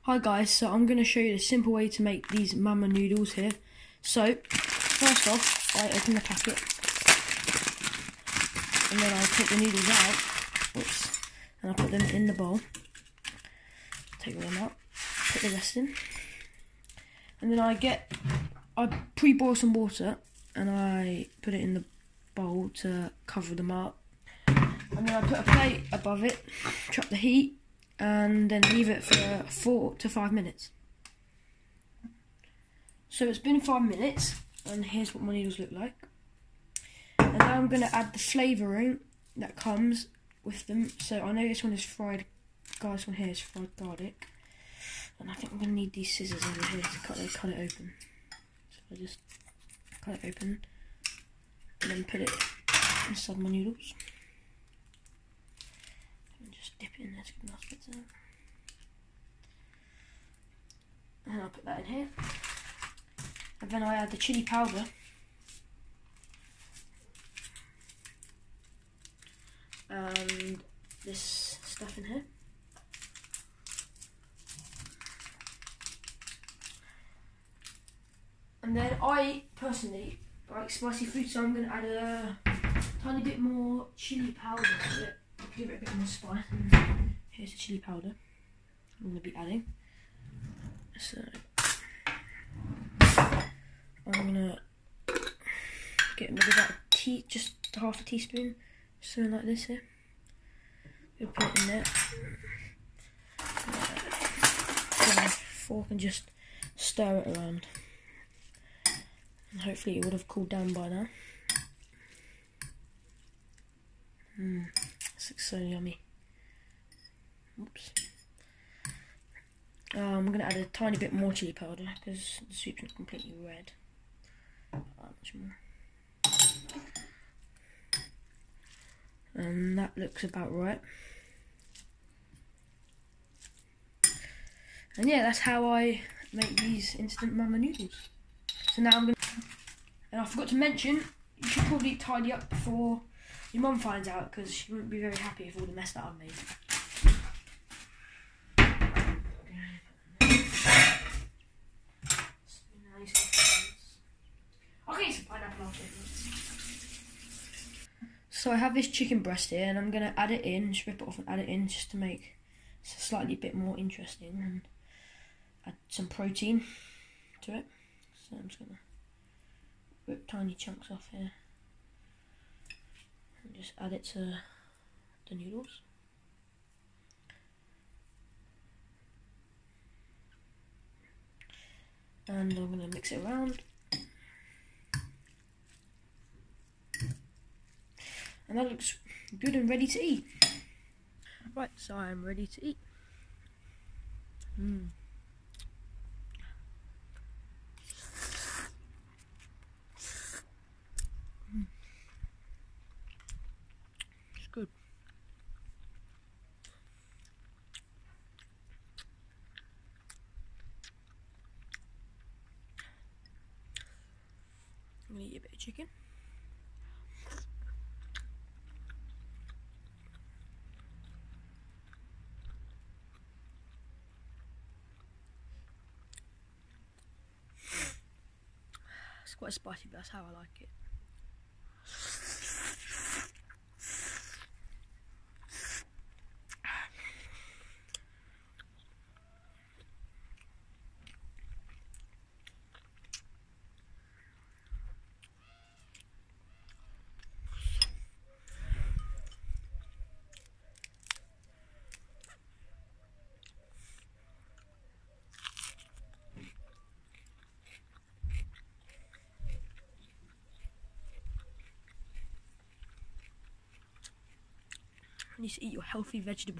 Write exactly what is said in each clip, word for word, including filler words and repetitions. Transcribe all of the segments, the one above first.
Hi guys, so I'm going to show you the simple way to make these mama noodles here. So, first off, I open the packet, and then I take the noodles out, whoops, and I put them in the bowl, take them out, put the rest in, and then I get, I pre-boil some water, and I put it in the bowl to cover them up, and then I put a plate above it, chuck the heat, and then leave it for four to five minutes. So it's been five minutes, and here's what my noodles look like. And now I'm going to add the flavouring that comes with them. So I know this one is fried, guys, this one here is fried garlic. And I think I'm going to need these scissors over here to cut it, cut it open. So I just cut it open, and then put it inside my noodles. Dip it in there to get the nice bits out. And I'll put that in here. And then I add the chilli powder. And this stuff in here. And then I personally like spicy food, so I'm going to add a tiny bit more chilli powder to it. Give it a bit more spice. Here's the chili powder I'm going to be adding. So I'm going to get maybe about a tea, just half a teaspoon, something like this here. We'll put it in there. Get a fork and just stir it around. And hopefully it would have cooled down by now. Mmm. This looks so yummy. Oops. Um, I'm going to add a tiny bit more chili powder because the soup's not completely red. Not that much more. And that looks about right. And yeah, that's how I make these instant mama noodles. So now I'm going to... And I forgot to mention, you should probably tidy up before your mum finds out, because she wouldn't be very happy with all the mess that I've made. Okay, some pineapple after. So I have this chicken breast here, and I'm going to add it in, just rip it off and add it in, just to make it slightly a bit more interesting, and add some protein to it. So I'm just going to rip tiny chunks off here. Just add it to the noodles. And I'm going to mix it around. And that looks good and ready to eat. Right, so I'm ready to eat. Mmm. Good. I'm going to eat a bit of chicken. It's quite spicy, but that's how I like it. You need to eat your healthy vegetable.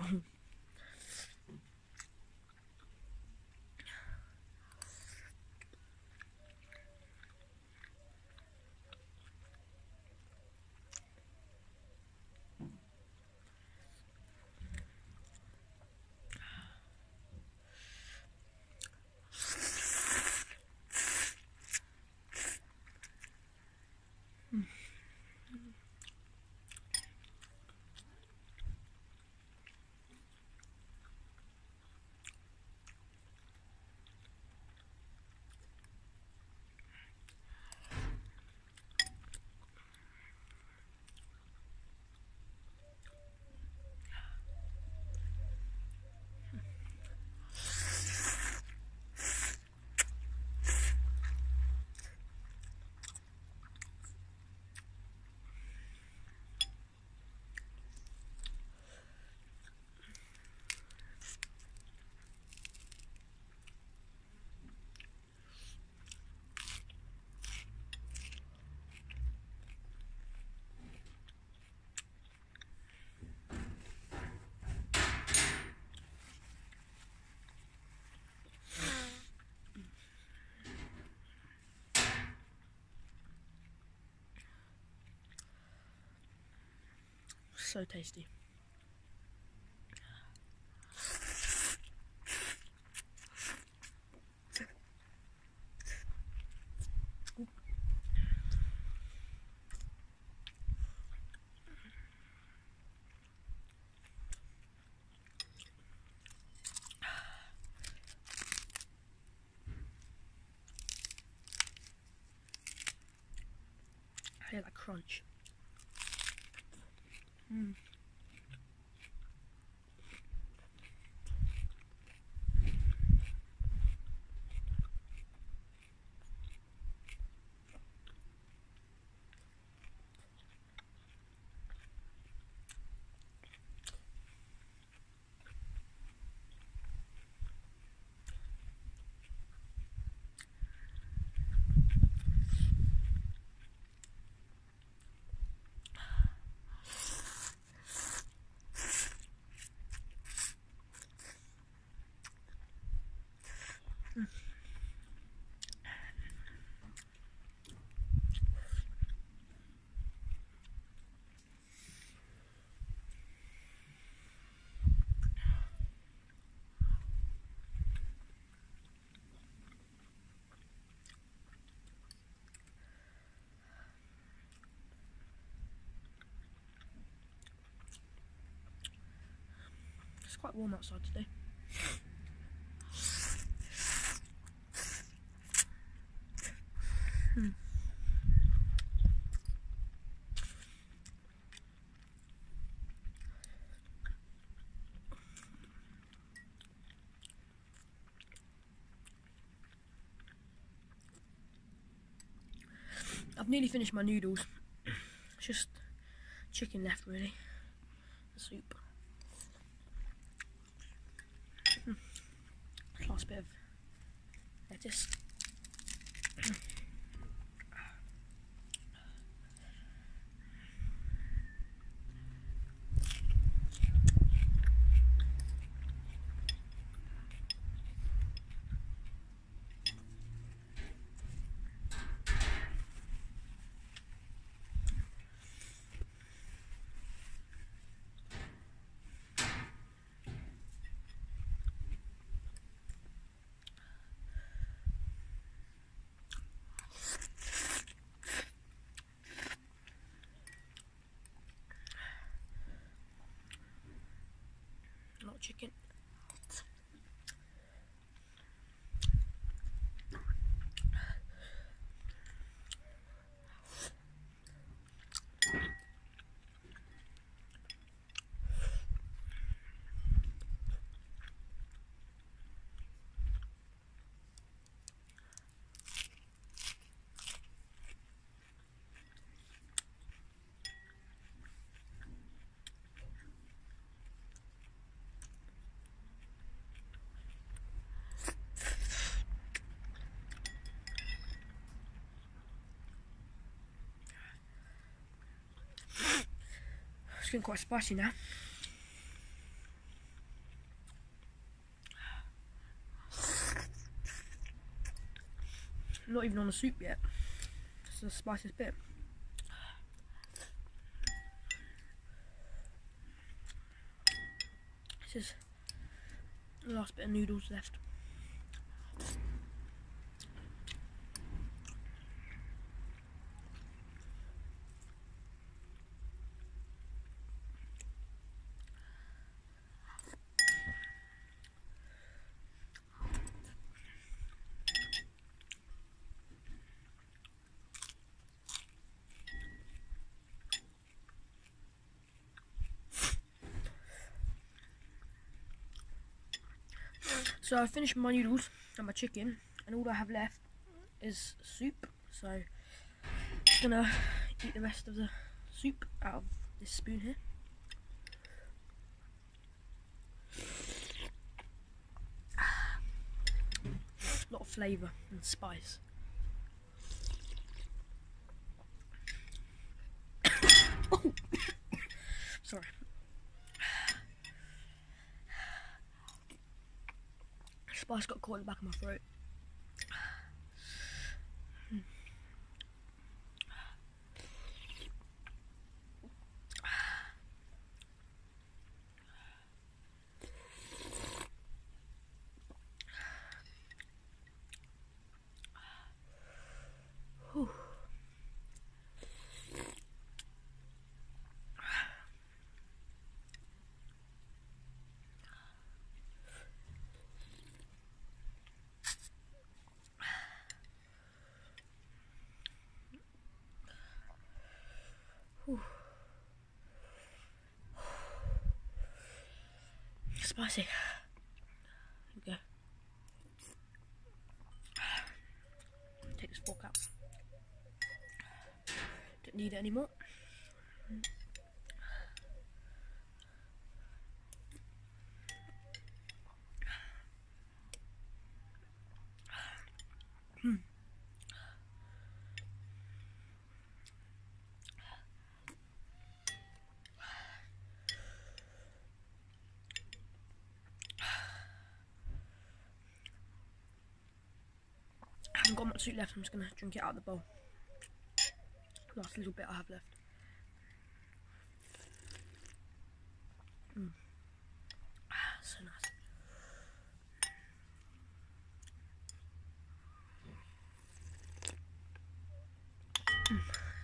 So tasty. I hear that crunch. Mm. It's quite warm outside today. Hmm. I've nearly finished my noodles. It's just chicken left, really. The soup. Mm. Last bit of lettuce. Not chicken. It's getting quite spicy now. Not even on the soup yet. It's the spiciest bit. This is the last bit of noodles left. So I finished my noodles and my chicken, and all I have left is soup. So I'm just gonna eat the rest of the soup out of this spoon here. A lot of flavour and spice. Oh. Sorry. Spice got caught in the back of my throat. spicy. Here we go. Take this fork out. Don't need it anymore. Hmm. I haven't got much soup left, I'm just going to drink it out of the bowl. Last little bit I have left. Mm. So nice. Mm.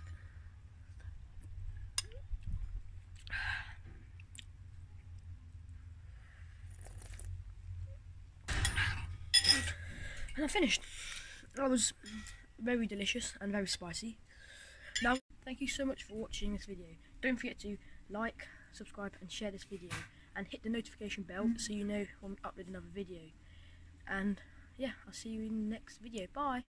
And I finished. That was very delicious and very spicy. Now, thank you so much for watching this video. Don't forget to like, subscribe and share this video, and hit the notification bell so you know when we upload another video. And yeah, I'll see you in the next video. Bye!